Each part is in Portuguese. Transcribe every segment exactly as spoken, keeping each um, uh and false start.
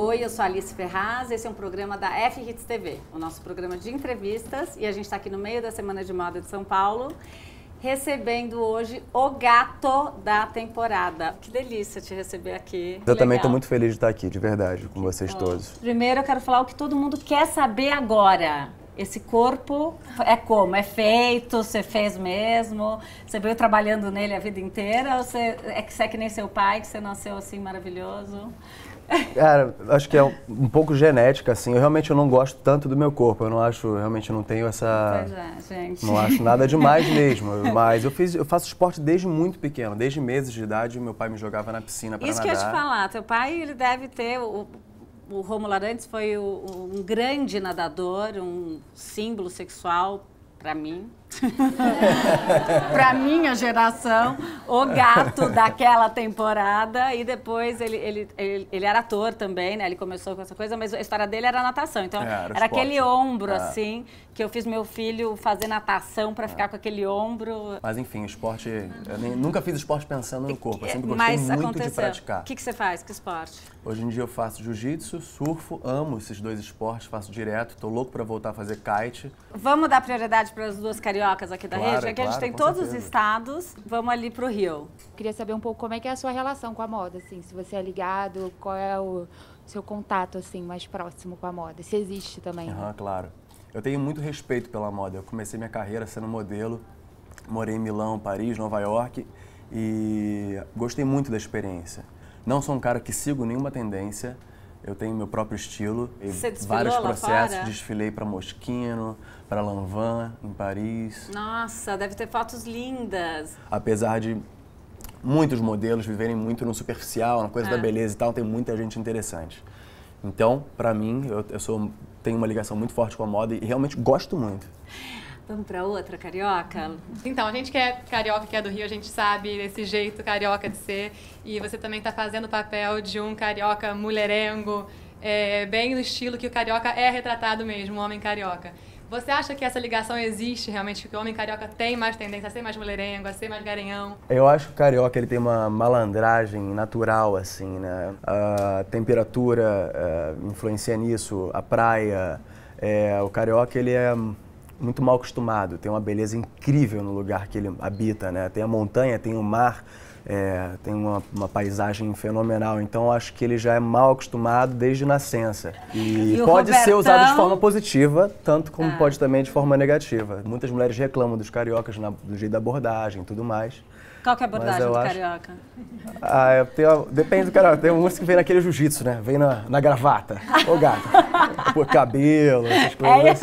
Oi, eu sou a Alice Ferraz, esse é um programa da F Hits T V, o nosso programa de entrevistas, e a gente está aqui no meio da Semana de Moda de São Paulo, recebendo hoje o gato da temporada. Que delícia te receber aqui. Eu também estou muito feliz de estar aqui, de verdade, com vocês todos. Primeiro eu quero falar o que todo mundo quer saber agora. Esse corpo é como? É feito? Você fez mesmo? Você veio trabalhando nele a vida inteira? Ou você é que você é que nem seu pai, que você nasceu assim maravilhoso? Cara, acho que é um pouco genética, assim. Eu realmente eu não gosto tanto do meu corpo. Eu não acho, realmente eu não tenho essa... Pois é, gente. Não acho nada demais mesmo. Mas eu, fiz, eu faço esporte desde muito pequeno. Desde meses de idade, meu pai me jogava na piscina para nadar. Isso que eu ia te falar. Teu pai, ele deve ter... O, o Rômulo Arantes foi o, um grande nadador, um símbolo sexual para mim. Para minha geração, o gato daquela temporada. E depois ele, ele, ele, ele era ator também, né? Ele começou com essa coisa, mas a história dele era natação. Então é, era, era aquele ombro, é. assim, que eu fiz meu filho fazer natação para é. ficar com aquele ombro. Mas enfim, esporte... Eu nem, nunca fiz esporte pensando no corpo. Eu sempre gostei mas muito aconteceu. de praticar. O que, que você faz? Que esporte? Hoje em dia eu faço jiu-jitsu, surfo, amo esses dois esportes, faço direto. Tô louco para voltar a fazer kite. Vamos dar prioridade para as duas cariocas aqui da claro, rede? Aqui claro, a gente tem com todos certeza. os estados. Vamos ali pro Rio. Queria saber um pouco como é que é a sua relação com a moda, assim, se você é ligado, qual é o seu contato, assim, mais próximo com a moda, se existe também. Aham, claro. Eu tenho muito respeito pela moda. Eu comecei minha carreira sendo modelo, morei em Milão, Paris, Nova York e gostei muito da experiência. Não sou um cara que sigo nenhuma tendência. Eu tenho meu próprio estilo. Você desfilou vários lá processos. fora? Desfilei para Moschino, para Lanvin, em Paris. Nossa, deve ter fotos lindas. Apesar de muitos modelos viverem muito no superficial, na coisa é. da beleza e tal, tem muita gente interessante. Então, para mim, eu, eu sou, tenho uma ligação muito forte com a moda e realmente gosto muito. Vamos para outra carioca? Então, a gente que é carioca, que é do Rio, a gente sabe desse jeito carioca de ser. E você também está fazendo o papel de um carioca mulherengo, é, bem no estilo que o carioca é retratado mesmo, o homem carioca. Você acha que essa ligação existe realmente, que o homem carioca tem mais tendência a ser mais mulherengo, a ser mais garanhão? Eu acho que o carioca ele tem uma malandragem natural, assim, né? A temperatura uh, influencia nisso, a praia. É, o carioca ele é muito mal acostumado, tem uma beleza incrível no lugar que ele habita, né? Tem a montanha, tem o mar, é, tem uma, uma paisagem fenomenal. Então, eu acho que ele já é mal acostumado desde nascença. E, e pode Robertão... ser usado de forma positiva, tanto como ah. pode também de forma negativa. Muitas mulheres reclamam dos cariocas na, do jeito da abordagem e tudo mais. Qual que é a abordagem do acho... carioca? Ah, eu tenho... Depende do carioca. Tem uns que vem naquele jiu-jitsu, né? Vem na, na gravata. Ô, gato. Por cabelo, essas coisas é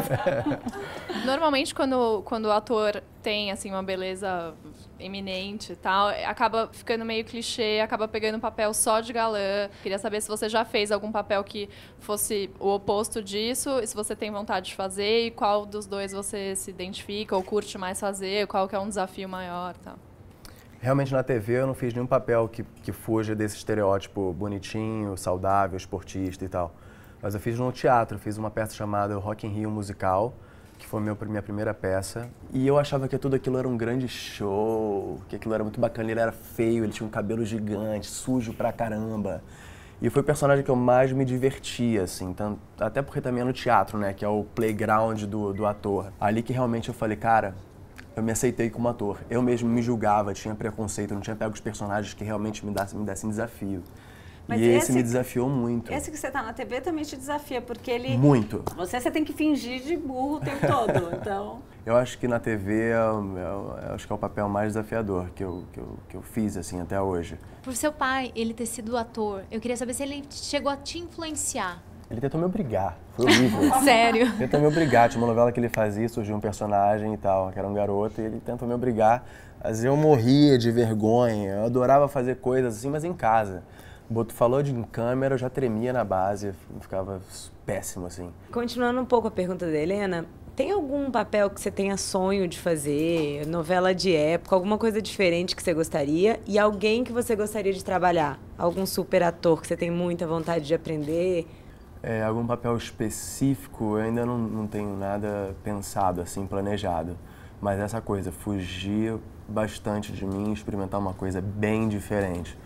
assim. Normalmente, quando, quando o ator tem, assim, uma beleza eminente e tal, acaba ficando meio clichê, acaba pegando um papel só de galã. Queria saber se você já fez algum papel que fosse o oposto disso, e se você tem vontade de fazer, e qual dos dois você se identifica ou curte mais fazer, qual que é um desafio maior e tal. Realmente, na T V, eu não fiz nenhum papel que, que fuja desse estereótipo bonitinho, saudável, esportista e tal. Mas eu fiz no teatro, fiz uma peça chamada Rock in Rio Musical, que foi a minha primeira peça. E eu achava que tudo aquilo era um grande show, que aquilo era muito bacana. Ele era feio, ele tinha um cabelo gigante, sujo pra caramba. E foi o personagem que eu mais me divertia, assim, tanto, até porque também é no teatro, né, que é o playground do, do ator. Ali que realmente eu falei, cara, eu me aceitei como ator. Eu mesmo me julgava, tinha preconceito, não tinha pego os personagens que realmente me dessem, me dessem desafio. Mas e esse, esse me desafiou muito. Esse que você tá na T V também te desafia, porque ele... Muito. Você, você tem que fingir de burro o tempo todo, então... Eu acho que na T V é, é, é, acho que é o papel mais desafiador que eu, que, eu, que eu fiz, assim, até hoje. Por seu pai, ele ter sido ator, eu queria saber se ele chegou a te influenciar. Ele tentou me obrigar, foi horrível. Sério? Ele tentou me obrigar, tinha uma novela que ele fazia, surgiu um personagem e tal, que era um garoto, e ele tentou me obrigar. Às vezes eu morria de vergonha, eu adorava fazer coisas assim, mas em casa. Boto falou de em câmera, eu já tremia na base, ficava péssimo, assim. Continuando um pouco a pergunta da Helena, tem algum papel que você tenha sonho de fazer, novela de época, alguma coisa diferente que você gostaria e alguém que você gostaria de trabalhar? Algum super ator que você tem muita vontade de aprender? É, algum papel específico, eu ainda não, não tenho nada pensado, assim, planejado. Mas essa coisa, fugir bastante de mim, experimentar uma coisa bem diferente.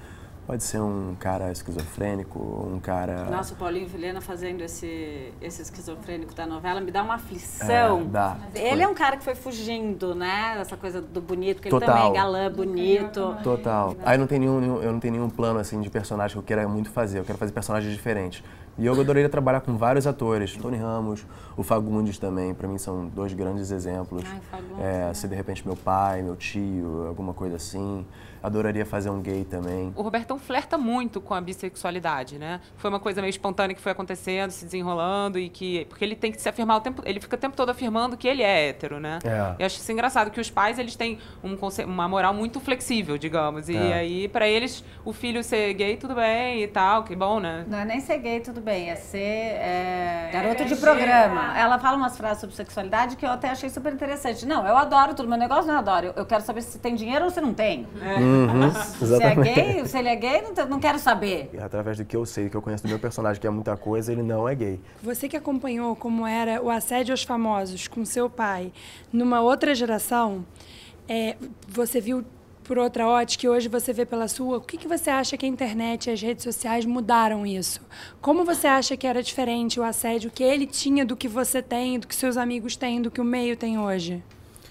Pode ser um cara esquizofrênico, um cara... Nossa, o Paulinho Vilhena fazendo esse, esse esquizofrênico da novela me dá uma aflição. É, dá. Ele é um cara que foi fugindo, né? Dessa coisa do bonito, porque Total. ele também é galã, bonito. Total. Aí não tem nenhum, nenhum, eu não tenho nenhum plano assim de personagem que eu queira muito fazer. Eu quero fazer personagens diferentes. E eu adoraria trabalhar com vários atores. Tony Ramos, o Fagundes também, pra mim são dois grandes exemplos. Ai, Fagundes, é, né? Se de repente meu pai, meu tio, alguma coisa assim. Adoraria fazer um gay também. O Robertão flerta muito com a bissexualidade, né? Foi uma coisa meio espontânea que foi acontecendo, se desenrolando e que... Porque ele tem que se afirmar o tempo... Ele fica o tempo todo afirmando que ele é hétero, né? É. Eu acho isso engraçado, que os pais, eles têm um conce... uma moral muito flexível, digamos. E É. aí, pra eles, o filho ser gay, tudo bem e tal, que bom, né? Não é nem ser gay, tudo bem, é ser é, garoto de programa. Ela fala umas frases sobre sexualidade que eu até achei super interessante. Não, eu adoro tudo, meu negócio não é adoro. Eu, eu quero saber se tem dinheiro ou se não tem. Uhum, Se é gay, se ele é gay, não, não quero saber. Através do que eu sei, do que eu conheço do meu personagem, que é muita coisa, ele não é gay. Você que acompanhou como era o assédio aos famosos com seu pai numa outra geração, é, você viu por outra ótica e hoje você vê pela sua, o que, que você acha que a internet e as redes sociais mudaram isso? Como você acha que era diferente o assédio que ele tinha do que você tem, do que seus amigos têm, do que o meio tem hoje?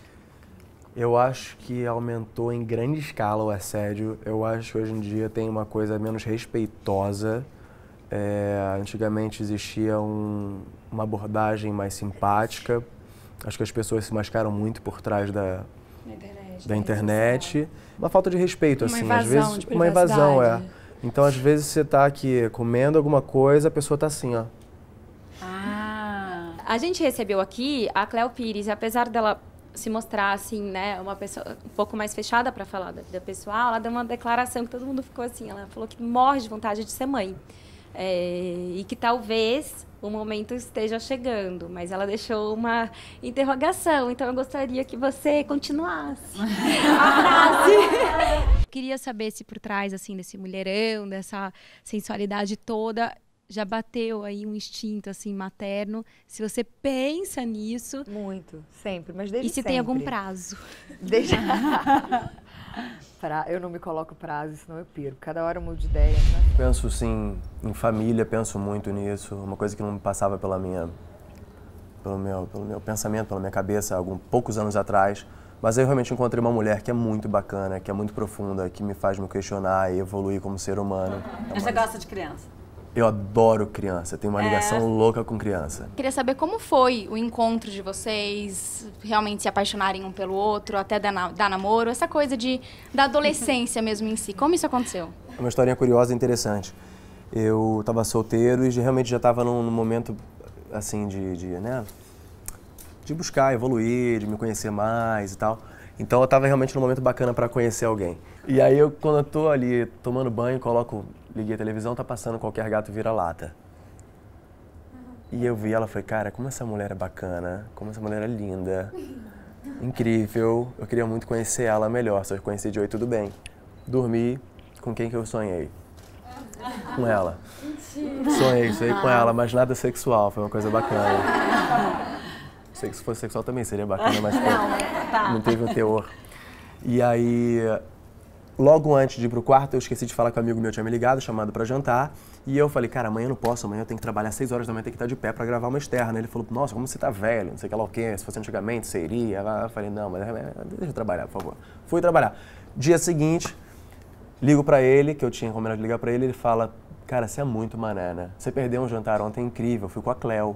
Eu acho que aumentou em grande escala o assédio. Eu acho que hoje em dia tem uma coisa menos respeitosa. É, antigamente existia um, uma abordagem mais simpática. Acho que as pessoas se mascaram muito por trás da, internet, da internet. Uma falta de respeito, Uma assim. invasão às vezes, de uma invasão, é. privacidade. Então, às vezes, você tá aqui comendo alguma coisa, a pessoa tá assim, ó. Ah. A gente recebeu aqui a Cléo Pires, e apesar dela se mostrar assim, né, uma pessoa um pouco mais fechada para falar da vida pessoal, ela deu uma declaração que todo mundo ficou assim, ela falou que morre de vontade de ser mãe. É, e que talvez o momento esteja chegando, mas ela deixou uma interrogação, então eu gostaria que você continuasse a frase. Queria saber se por trás, assim, desse mulherão, dessa sensualidade toda, já bateu aí um instinto, assim, materno. Se você pensa nisso... Muito, sempre, mas desde E se sempre. tem algum prazo? Desde... pra... Eu não me coloco prazo, senão eu perco. Cada hora eu mudo de ideia. Né? Penso, sim, em família, penso muito nisso. Uma coisa que não me passava pela minha, pelo meu, pelo meu pensamento, pela minha cabeça, há alguns poucos anos atrás. Mas aí eu realmente encontrei uma mulher que é muito bacana, que é muito profunda, que me faz me questionar e evoluir como ser humano. Mas você gosta de criança? Eu adoro criança, tenho uma ligação É. louca com criança. Queria saber como foi o encontro de vocês, realmente se apaixonarem um pelo outro, até dar, na, dar namoro, essa coisa de, da adolescência mesmo em si. Como isso aconteceu? É uma historinha curiosa e interessante. Eu estava solteiro e realmente já estava num, num momento, assim, de, de, né, de buscar, evoluir, de me conhecer mais e tal. Então eu estava realmente num momento bacana para conhecer alguém. E aí eu, quando eu tô ali tomando banho, coloco, liguei a televisão, tá passando Qualquer Gato Vira-Lata. E eu vi ela e falei, cara, como essa mulher é bacana, como essa mulher é linda, incrível. Eu queria muito conhecer ela melhor, só conheci de oi, tudo bem. Dormi com quem que eu sonhei? Com ela. Sonhei, sonhei com ela, mas nada sexual, foi uma coisa bacana. Sei que se fosse sexual também seria bacana, mas pô, tá. não teve o teor. E aí, logo antes de ir pro quarto, eu esqueci de falar que um amigo meu tinha me ligado, chamado pra jantar. E eu falei, cara, amanhã eu não posso, amanhã eu tenho que trabalhar às seis horas da manhã, tenho que estar de pé pra gravar uma externa. Ele falou, nossa, como você tá velho, não sei o que lá o quê, se fosse antigamente, você iria. Eu falei, não, mas deixa eu trabalhar, por favor. Fui trabalhar. Dia seguinte, ligo pra ele, que eu tinha combinado de ligar pra ele, ele fala, cara, você é muito mané, né? Você perdeu um jantar ontem incrível, fui com a Cléo.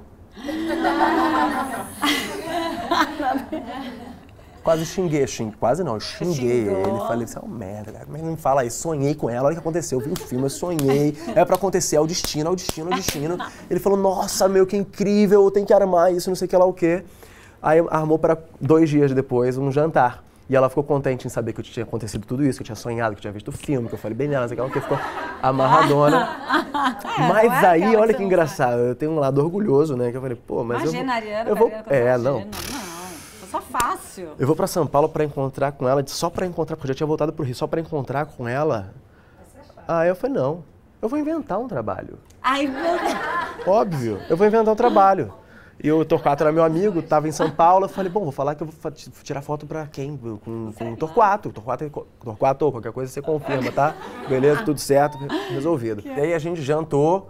Quase xinguei, xinguei, quase não, eu xinguei Xingou. ele, falei, você é um merda, cara, mas não me fala isso, sonhei com ela, olha o que aconteceu, eu vi um filme, eu sonhei, é pra acontecer, é o destino, é o destino, é o destino. Ele falou, nossa, meu, que incrível, eu tenho que armar isso, não sei o que lá o quê. Aí armou para dois dias depois um jantar. E ela ficou contente em saber que tinha acontecido tudo isso, que eu tinha sonhado, que eu tinha visto o filme, que eu falei, bem nela, não sei o que lá o quê, ficou amarradona. Mas não é aí, aquela olha que que você não engraçado, eu tenho um lado orgulhoso, né, que eu falei, pô, mas Imagina, eu vou... Ariana, eu vou Ariana, é, imagina, não. Não, foi só fácil. Eu vou pra São Paulo pra encontrar com ela, só pra encontrar, porque eu já tinha voltado pro Rio, só pra encontrar com ela. Aí eu falei, não, eu vou inventar um trabalho. Ai, meu Deus. Óbvio, eu vou inventar um trabalho. E o Torquato era meu amigo, estava em São Paulo. Eu falei, bom, vou falar que eu vou tirar foto pra quem? Com, com o Torquato. Torquato, Torquato, qualquer coisa você confirma, tá? Beleza, tudo certo, resolvido. E aí a gente jantou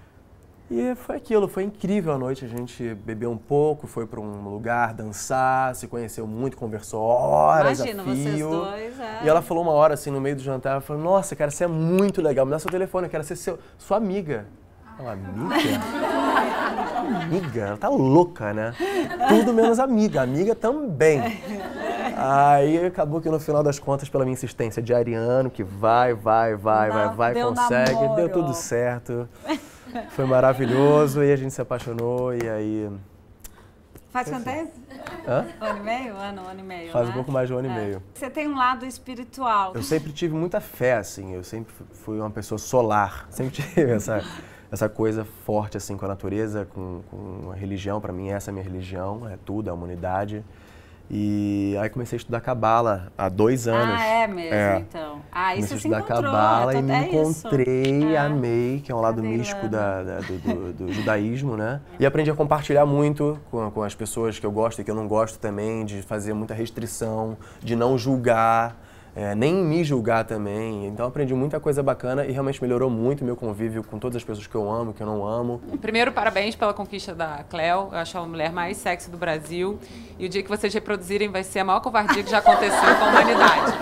e foi aquilo, foi incrível a noite. A gente bebeu um pouco, foi pra um lugar dançar, se conheceu muito, conversou horas Imagina, a fio. vocês dois, é. E ela falou uma hora, assim, no meio do jantar, ela falou, nossa, cara, você é muito legal, me dá seu telefone, eu quero ser seu, sua amiga. Ela, amiga? Amiga? Ela tá louca, né? Tudo menos amiga. Amiga também. Aí acabou que no final das contas, pela minha insistência de Ariano, que vai, vai, vai, vai, vai, deu consegue, namoro. deu tudo certo. Foi maravilhoso e a gente se apaixonou e aí... Faz quanto tempo? Hã? Um ano e meio? Ano, um ano e meio, Faz né? um pouco mais de um ano e É. meio. Você tem um lado espiritual. Eu sempre tive muita fé, assim, eu sempre fui uma pessoa solar, sempre tive essa, essa coisa forte, assim, com a natureza, com, com a religião. Pra mim, essa é a minha religião, é tudo, é a humanidade. E aí comecei a estudar Cabala há dois anos. Ah, é mesmo, É. então. Ah, isso Comecei a se estudar encontrou. Cabala é e me é isso. encontrei, É. amei, que é um lado Cadê místico Ilana? da, da- do, do- do judaísmo, né? E aprendi a compartilhar muito com, com as pessoas que eu gosto e que eu não gosto também, de fazer muita restrição, de não julgar, é, nem me julgar também. Então aprendi muita coisa bacana e realmente melhorou muito o meu convívio com todas as pessoas que eu amo, que eu não amo. Primeiro, parabéns pela conquista da Cleo. Eu acho ela a mulher mais sexy do Brasil. E o dia que vocês reproduzirem vai ser a maior covardia que já aconteceu com a humanidade.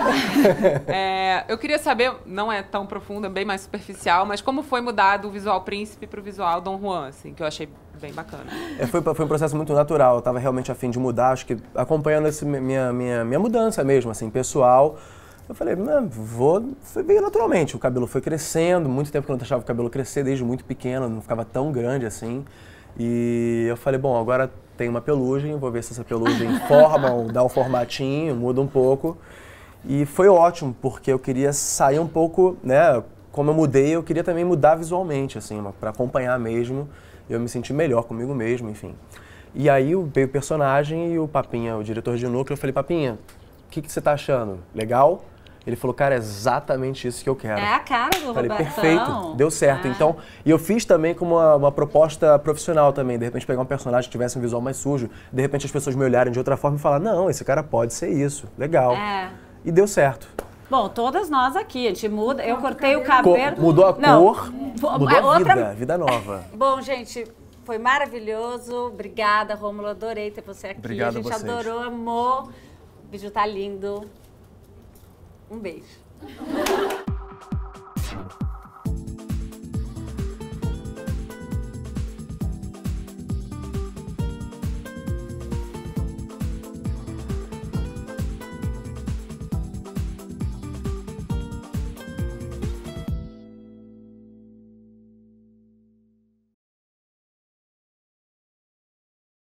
É, eu queria saber, não é tão profundo, é bem mais superficial, mas como foi mudado o visual príncipe para o visual Dom Juan, assim, que eu achei bem bacana. É, foi, foi um processo muito natural, eu estava realmente a fim de mudar, acho que acompanhando esse, minha, minha, minha mudança mesmo, assim, pessoal. Eu falei, não, vou, foi bem naturalmente, o cabelo foi crescendo, muito tempo que eu não deixava o cabelo crescer, desde muito pequeno, não ficava tão grande assim. E eu falei, bom, agora tem uma pelugem, vou ver se essa pelugem forma, ou dá um formatinho, muda um pouco. E foi ótimo, porque eu queria sair um pouco, né, como eu mudei, eu queria também mudar visualmente, assim, para acompanhar mesmo, eu me senti melhor comigo mesmo, enfim. E aí veio o personagem e o Papinha, o diretor de núcleo, eu falei, Papinha, o que, que você tá achando? Legal? Ele falou, cara, é exatamente isso que eu quero. É a cara do Falei, Robertão. perfeito, deu certo. É. Então, e eu fiz também como uma, uma proposta profissional também, de repente pegar um personagem que tivesse um visual mais sujo, de repente as pessoas me olharem de outra forma e falar, não, esse cara pode ser isso, legal. É. E deu certo. Bom, todas nós aqui, a gente muda. Eu cortei o Co- cabelo. mudou a Não. cor, mudou a Outra- vida, vida nova. Bom, gente, foi maravilhoso. Obrigada, Rômulo. Adorei ter você aqui. Obrigado a a gente vocês. adorou, amou. O vídeo tá lindo. Um beijo.